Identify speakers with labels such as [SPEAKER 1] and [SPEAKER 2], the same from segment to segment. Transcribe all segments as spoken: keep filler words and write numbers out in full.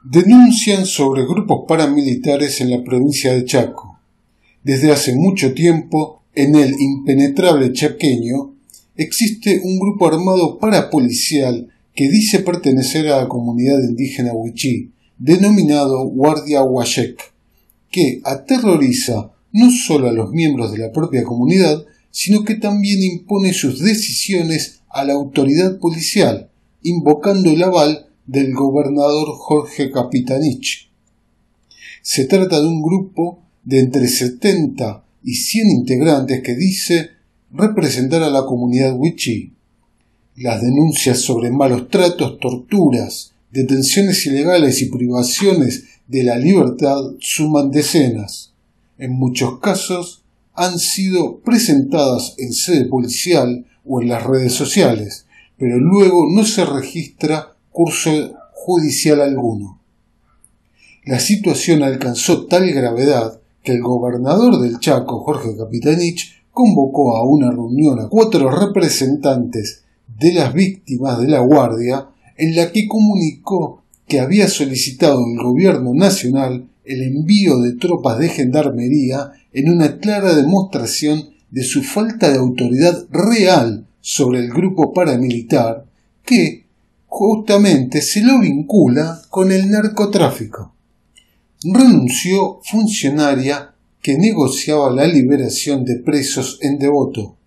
[SPEAKER 1] Denuncian sobre grupos paramilitares en la provincia de Chaco. Desde hace mucho tiempo, en el impenetrable chaqueño, existe un grupo armado parapolicial que dice pertenecer a la comunidad indígena Wichí, denominado Guardia Guayek, que aterroriza no solo a los miembros de la propia comunidad, sino que también impone sus decisiones a la autoridad policial, invocando el aval del gobernador Jorge Capitanich. Se trata de un grupo de entre setenta y cien integrantes que dice representar a la comunidad Wichí. Las denuncias sobre malos tratos, torturas, detenciones ilegales y privaciones de la libertad suman decenas. En muchos casos han sido presentadas en sede policial o en las redes sociales, pero luego no se registra curso judicial alguno. La situación alcanzó tal gravedad que el gobernador del Chaco, Jorge Capitanich, convocó a una reunión a cuatro representantes de las víctimas de la Guardia, en la que comunicó que había solicitado al gobierno nacional el envío de tropas de gendarmería en una clara demostración de su falta de autoridad real sobre el grupo paramilitar que justamente se lo vincula con el narcotráfico. Renunció funcionaria que negociaba la liberación de presos en Devoto.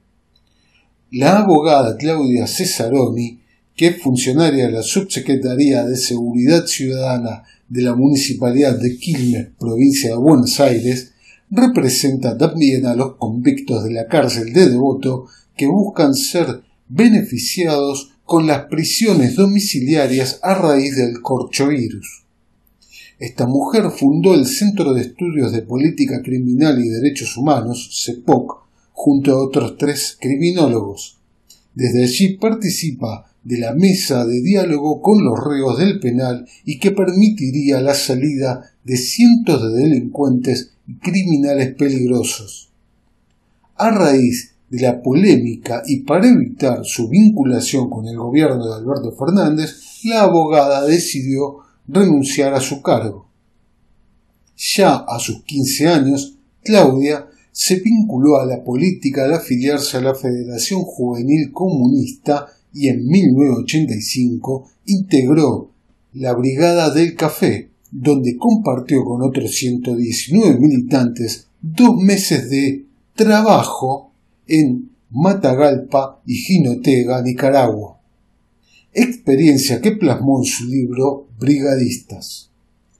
[SPEAKER 1] La abogada Claudia Cesaroni, que es funcionaria de la Subsecretaría de Seguridad Ciudadana de la Municipalidad de Quilmes, provincia de Buenos Aires, representa también a los convictos de la cárcel de Devoto que buscan ser beneficiados con las prisiones domiciliarias a raíz del corchovirus. Esta mujer fundó el Centro de Estudios de Política Criminal y Derechos Humanos, CEPOC, junto a otros tres criminólogos. Desde allí participa de la mesa de diálogo con los reos del penal y que permitiría la salida de cientos de delincuentes y criminales peligrosos. A raíz de la polémica y para evitar su vinculación con el gobierno de Alberto Fernández, la abogada decidió renunciar a su cargo. Ya a sus quince años, Claudia se vinculó a la política al afiliarse a la Federación Juvenil Comunista y en mil novecientos ochenta y cinco integró la Brigada del Café, donde compartió con otros ciento diecinueve militantes dos meses de trabajo en Matagalpa y Jinotega, Nicaragua, experiencia que plasmó en su libro Brigadistas.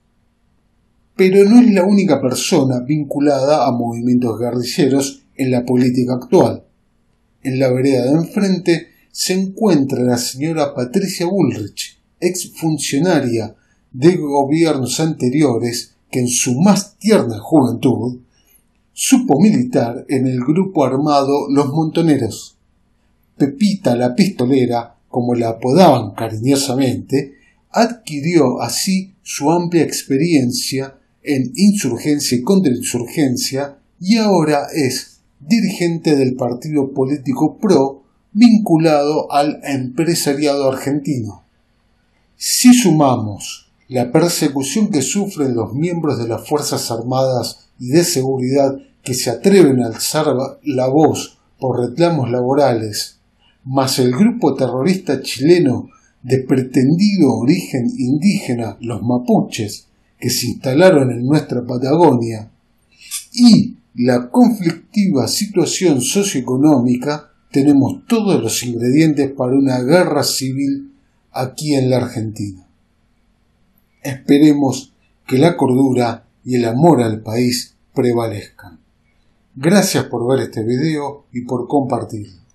[SPEAKER 1] Pero no es la única persona vinculada a movimientos guerrilleros en la política actual. En la vereda de enfrente se encuentra la señora Patricia Bullrich, exfuncionaria de gobiernos anteriores que en su más tierna juventud supo militar en el grupo armado Los Montoneros. Pepita la Pistolera, como la apodaban cariñosamente, adquirió así su amplia experiencia en insurgencia y contrainsurgencia y ahora es dirigente del partido político P R O vinculado al empresariado argentino. Si sumamos la persecución que sufren los miembros de las Fuerzas Armadas y de Seguridad que se atreven a alzar la voz por reclamos laborales, más el grupo terrorista chileno de pretendido origen indígena, los mapuches, que se instalaron en nuestra Patagonia, y la conflictiva situación socioeconómica, tenemos todos los ingredientes para una guerra civil aquí en la Argentina. Esperemos que la cordura y el amor al país prevalezcan. Gracias por ver este video y por compartirlo.